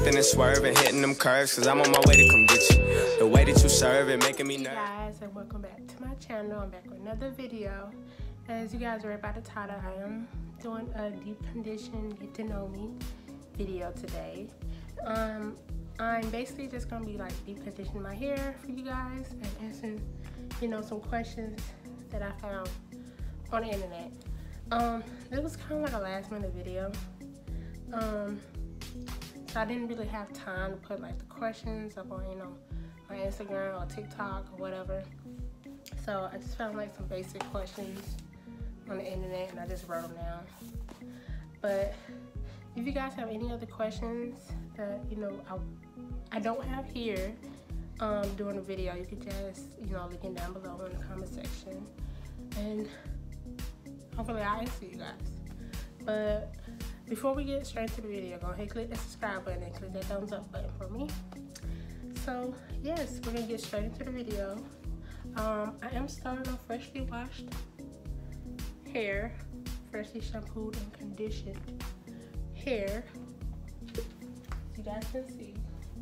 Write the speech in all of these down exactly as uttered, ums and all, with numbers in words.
stunting and swerving, hitting them curves, cause I'm on my way to come get you. The way that you serve it, making me nervous. Hey guys, and welcome back to my channel. I'm back with another video. As you guys read by the title, I am doing a deep condition, get to know me video today. Um, I'm basically just gonna be like deep conditioning my hair for you guys and answering, you know, some questions that I found on the internet. Um, this was kind of like a last minute video. Um, so I didn't really have time to put like the questions up on, you know, my Instagram or TikTok or whatever. So I just found like some basic questions on the internet and I just wrote them down. But if you guys have any other questions that, you know, I, I don't have here um, during the video, you can just, you know, link it down below in the comment section. And hopefully I'll answer you guys. But before we get straight to the video, go ahead and click that subscribe button and click that thumbs up button for me. So yes, we're gonna get straight into the video. Um, I am starting on freshly washed hair, freshly shampooed and conditioned hair. As you guys can see.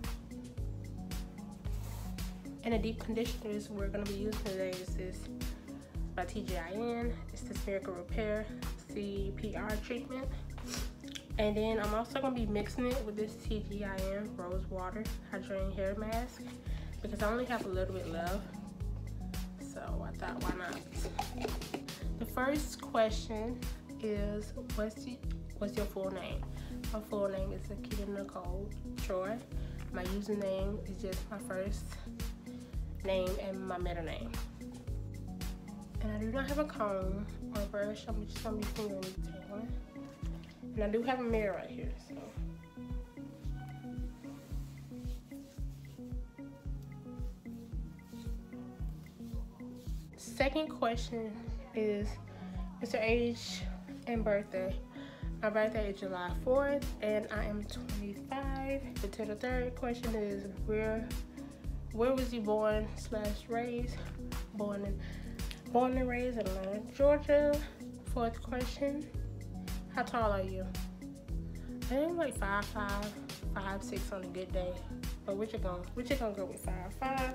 And the deep conditioners we're gonna be using today is this by T G I N. It's this Miracle Repair C P R treatment. And then I'm also gonna be mixing it with this T G I N Rose Water Hydrating Hair Mask because I only have a little bit left. So I thought, why not? The first question is, what's the, what's your full name? My full name is Akita Nicole Troy. My username is just my first name and my middle name. And I do not have a comb or a brush. I'm just gonna be finger detailing. And I do have a mirror right here, so. Second question is, what's your age and birthday? My birthday is July fourth, and I am twenty-five. The, the third question is, where, where was you born slash raised? Born in, born and raised in Atlanta, Georgia. Fourth question, how tall are you? I am like five five, five six on a good day. But which you gonna, which you gonna go with five five?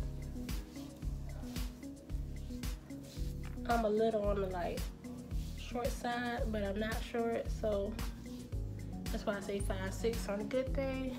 I'm a little on the like short side, but I'm not short, so that's why I say five six on a good day.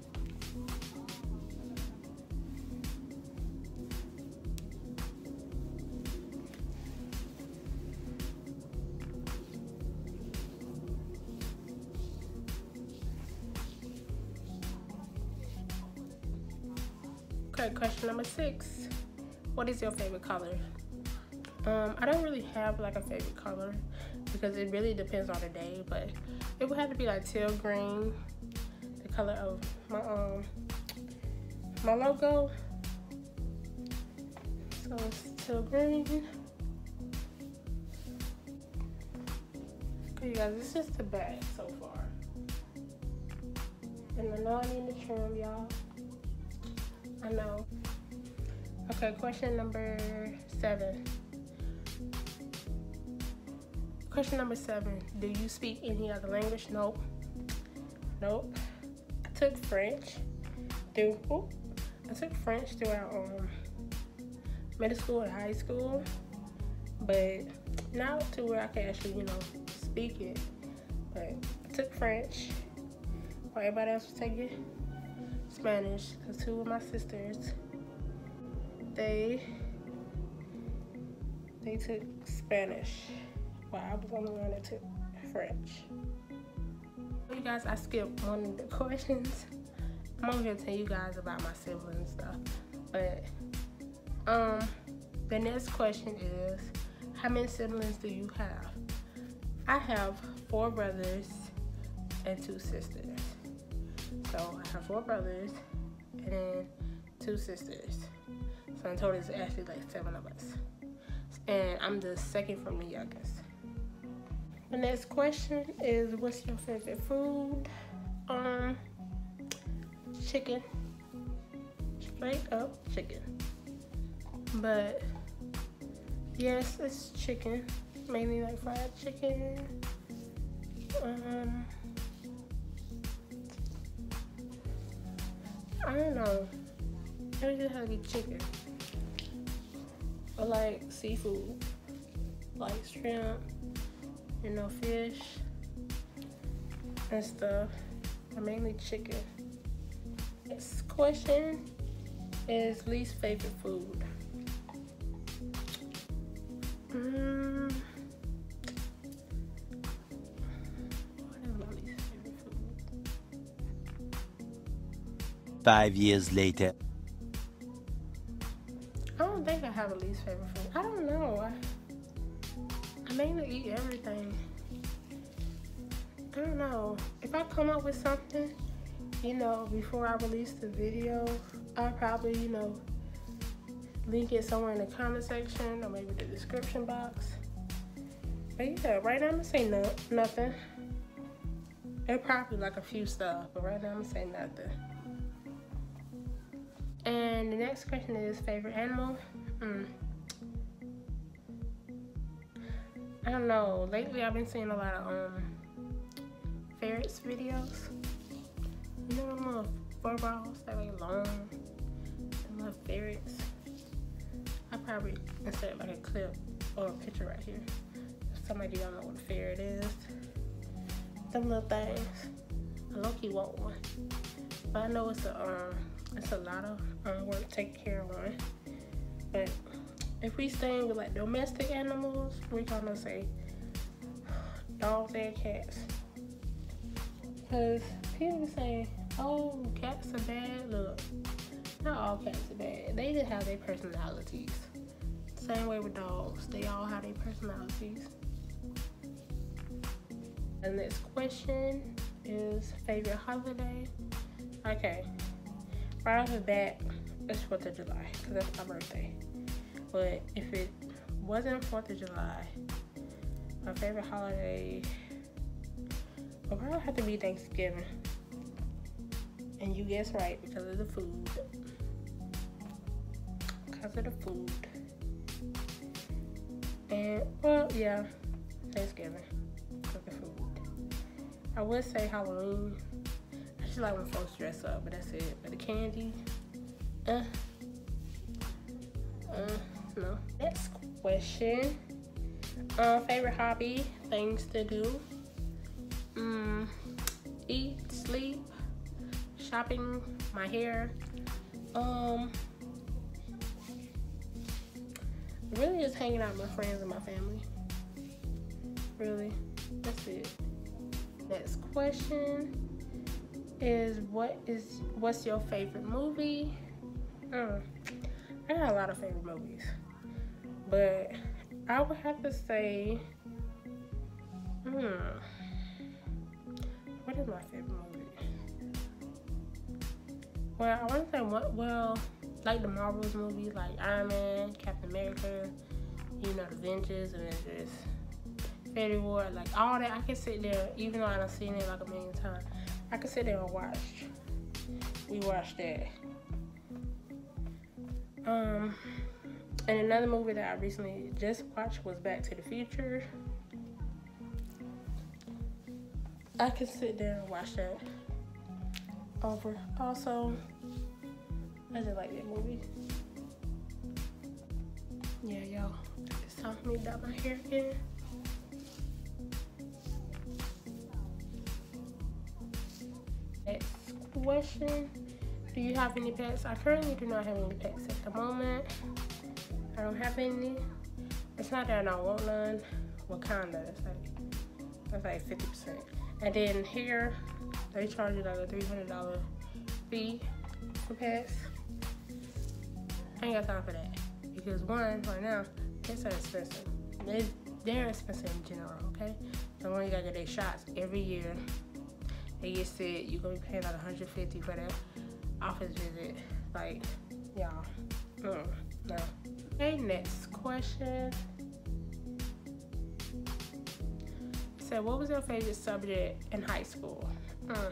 Okay, question number six. What is your favorite color? Um, I don't really have like a favorite color because it really depends on the day, but it would have to be like teal green, the color of my um my logo. So it's teal green. Okay, you guys, this is the bag so far. And I know I need to trim, y'all. I know. Okay, question number seven. Question number seven, do you speak any other language? Nope. Nope. I took French through, oh, I took French throughout um, middle school and high school, but not to where I can actually, you know, speak it. But I took French while everybody else was taking Spanish, because two of my sisters, they, they took Spanish. Well, I was the only one that took French. You guys, I skipped one of the questions. I'm over here to tell you guys about my siblings and stuff. But um, the next question is, how many siblings do you have? I have four brothers and two sisters. So I have four brothers and then two sisters. So in total, it's actually like seven of us. And I'm the second from the youngest. The next question is, what's your favorite food? Um, chicken. Straight up chicken. But yes, it's chicken. Mainly like fried chicken. Um, I don't know. It just has to be chicken. I like seafood, like shrimp, you know, fish and stuff. But mainly chicken. Next question is least favorite food. Mm. What is my least favorite food? Five years later. I don't think I have a least favorite food. I don't know. I, I mainly eat everything. I don't know. If I come up with something, you know, before I release the video, I'll probably, you know, link it somewhere in the comment section or maybe the description box. But yeah, right now I'm gonna say no, nothing. It's probably like a few stuff, but right now I'm gonna say nothing. And the next question is favorite animal. Mm. I don't know. Lately I've been seeing a lot of um ferrets videos. You know them little fur balls that like long, them little ferrets. I probably insert like a clip or a picture right here. If somebody don't know what a ferret is. Them little things. I low-key want one. But I know it's a um it's a lot of um, work taking care of one. But if we staying with like domestic animals, we're gonna say dogs and cats. Cause people be saying, oh, cats are bad. Look, not all cats are bad. They just have their personalities. Same way with dogs. They all have their personalities. The next question is favorite holiday. Okay. Right off the bat, it's fourth of July, because that's my birthday. But if it wasn't fourth of July, my favorite holiday would probably have to be Thanksgiving. And you guessed right, because of the food. Because of the food. And, well, yeah, Thanksgiving, because of the food. I would say Halloween. I just like when folks dress up, but that's it. But the candy, uh, uh, no. Next question. Uh, favorite hobby, things to do. Mm, eat, sleep, shopping, my hair. Um, really just hanging out with my friends and my family. Really, that's it. Next question is what is what's your favorite movie? Mm, I got a lot of favorite movies, but I would have to say, hmm, what is my favorite movie? Well, I want to say what, well, like the Marvel's movies, like Iron Man, Captain America, you know, the Avengers, Avengers, Infinity War, like all that. I can sit there, even though I done seen it like a million times, I can sit there and watch. We watched that. Um, and another movie that I recently just watched was Back to the Future. I can sit there and watch that over. Also, I just like that movie. Yeah, y'all. It's time for me to dye my hair again. Next question. Do you have any pets? I currently do not have any pets at the moment. I don't have any. It's not that I don't want none. Well, kinda. It's like, that's like fifty percent. And then here, they charge you like a three hundred dollar fee for pets. I ain't got time for that. Because one, right now, pets are expensive. They, they're expensive in general, okay? So one, you gotta get their shots every year. They get sick, you're gonna be paying like one hundred fifty dollars for that office visit. Like, y'all, mm, no. Okay, next question. So, what was your favorite subject in high school? Mm.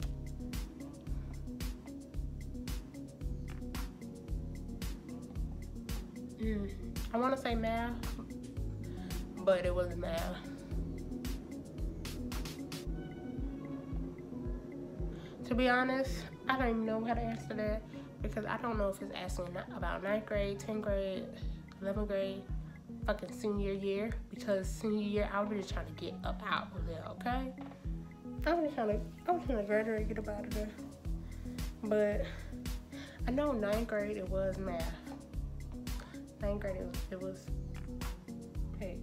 Mm. I want to say math, but it wasn't math. To be honest, I don't even know how to answer that because I don't know if it's asking about ninth grade, tenth grade, eleventh grade, fucking senior year. Because senior year, I was really trying to get up out of there, okay? I was trying to, I was trying to graduate, get up out of there. But I know ninth grade it was math. Ninth grade it was, it was hey.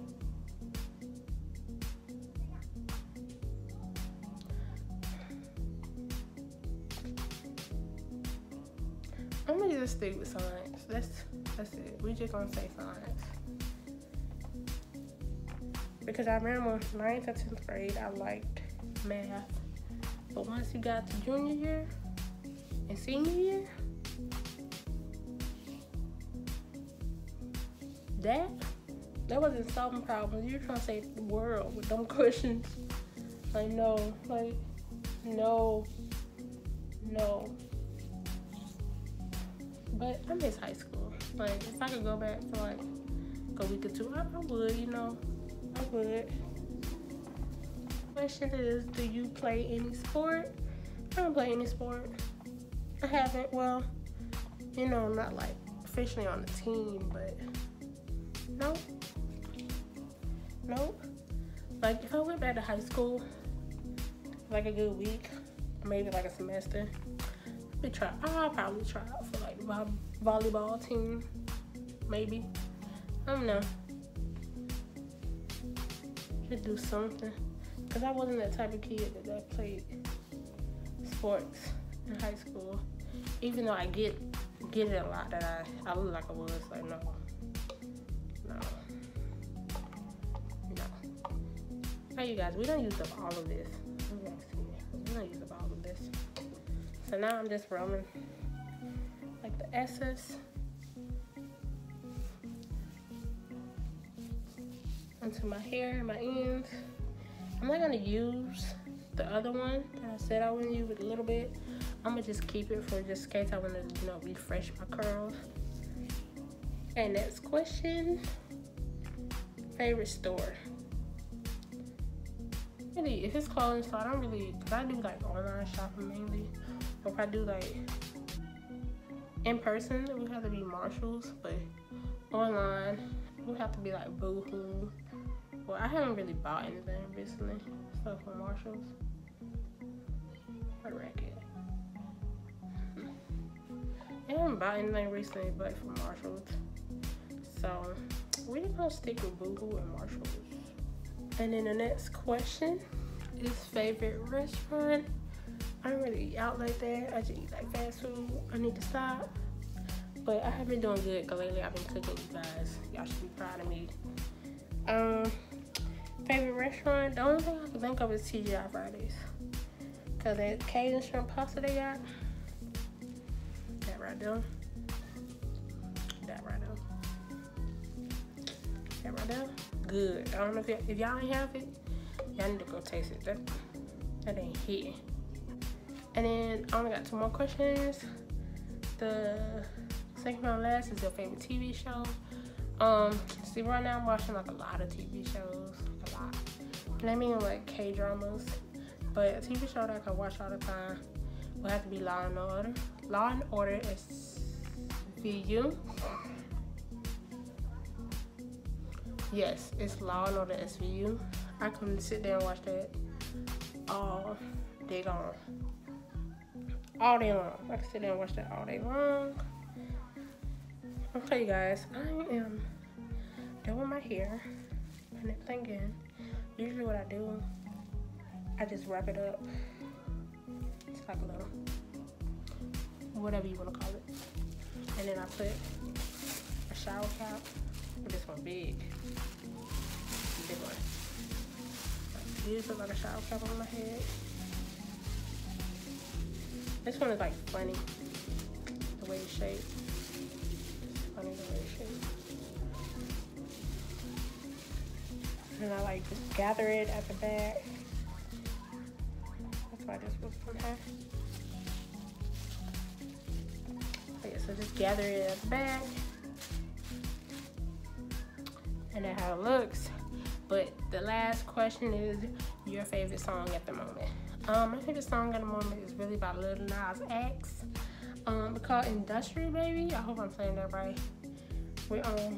I'm gonna just stick with science. That's that's it. We just gonna say science. Because I remember ninth or tenth grade I liked math. But once you got to junior year and senior year, that that wasn't solving problems. You're trying to save the world with dumb questions. Like no, like no, no. But I miss high school. Like if I could go back for like a week or two, I, I would, you know, I would. Question is, do you play any sport? I don't play any sport. I haven't. Well, you know, not like officially on the team, but no, no. Like if I went back to high school, like a good week, maybe like a semester, I'd try. I'll probably try out for like the volleyball team, maybe. I don't know. Should do something. Cause I wasn't that type of kid that, that played sports in high school. Even though I get get it a lot, that I, I look like I was. Like no, no, no. Hey you guys, we don't use up all of this. We don't use up all of this. So now I'm just rolling like the S's onto my hair and my ends. I'm not gonna use the other one that I said I wouldn't use, with a little bit. I'm gonna just keep it for just in case I wanna, you know, refresh my curls. And next question, favorite store. Really, if it's clothing store, I don't really, cause I do like online shopping mainly. Or if I do like in person, it would have to be Marshalls, but online, it would have to be like Boohoo. Well, I haven't really bought anything recently, so from Marshalls. What racket? I haven't bought anything recently, but from Marshalls. So we're just gonna stick with Boohoo and Marshalls. And then the next question is favorite restaurant. I don't really eat out like that. I just eat like fast food. I need to stop. But I have been doing good because lately I've been cooking, you guys. Y'all should be proud of me. Um, favorite restaurant, the only thing I can think of is T G I Fridays. Cause that Cajun shrimp pasta they got, that right there, that right there, that right there, good. I don't know if, y if y'all ain't have it, y'all need to go taste it. That, that ain't hitting. And then I only got two more questions. The second one last is your favorite T V show. Um, see, right now I'm watching like a lot of T V shows, like a lot. And I mean like K-dramas. But a T V show that I can watch all the time will have to be Law and Order. Law and Order S V U. Yes, it's Law and Order S V U. I can sit there and watch that all day long. All day long. I can sit there and watch that all day long. I'll tell you guys, I am doing my hair and everything in. Usually what I do, I just wrap it up. It's like a little, whatever you want to call it. And then I put a shower cap. This one big. Big one. I use it like a shower cap on my head. This one is like funny, the way it's shaped. Funny the way it's shaped. And I like just gather it at the back. That's why this was from her. Oh yeah, so just gather it at the back. And that's how it looks. But the last question is your favorite song at the moment. Um, my favorite song at the moment is really by Lil Nas X. Um, it's called Industry Baby. I hope I'm saying that right. We um,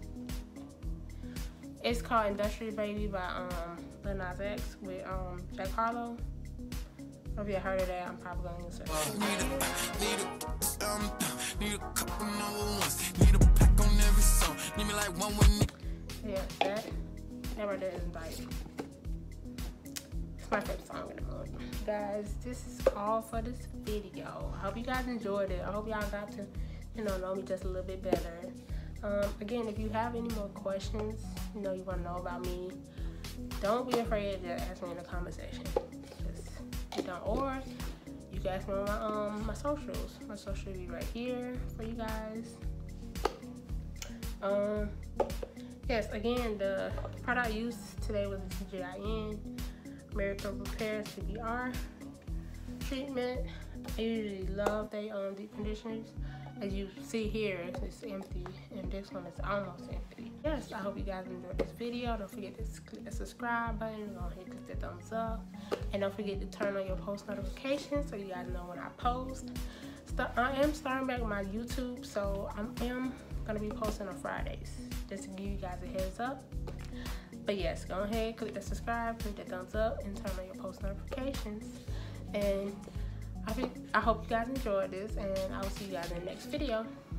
it's called Industry Baby by um Lil Nas X with um Jack Harlow. If you heard of that, I'm probably going to search it. Need a, need a, um, need a couple number ones. Need a pack on every song. Need me like one with me. Yeah, that, that right there is like, it's my favorite song in the moment. Guys, this is all for this video. I hope you guys enjoyed it. I hope y'all got to, you know, know me just a little bit better. Um, again, if you have any more questions, you know, you want to know about me, don't be afraid to ask me in the comment section. Just, you know, or you guys know my um my socials. My social will be right here for you guys. Um, yes, again, the product I used today was the T G I N Miracle Repair C B R treatment. I usually love they um deep conditioners. As you see here, it's empty, and this one is almost empty. Yes, I hope you guys enjoyed this video. Don't forget to click the subscribe button. Go ahead and click the thumbs up. And don't forget to turn on your post notifications so you guys know when I post. Start, I am starting back my YouTube, so I am going to be posting on Fridays, just to give you guys a heads up. But yes, go ahead, click the subscribe, click the thumbs up, and turn on your post notifications. And I, think, I hope you guys enjoyed this, and I will see you guys in the next video.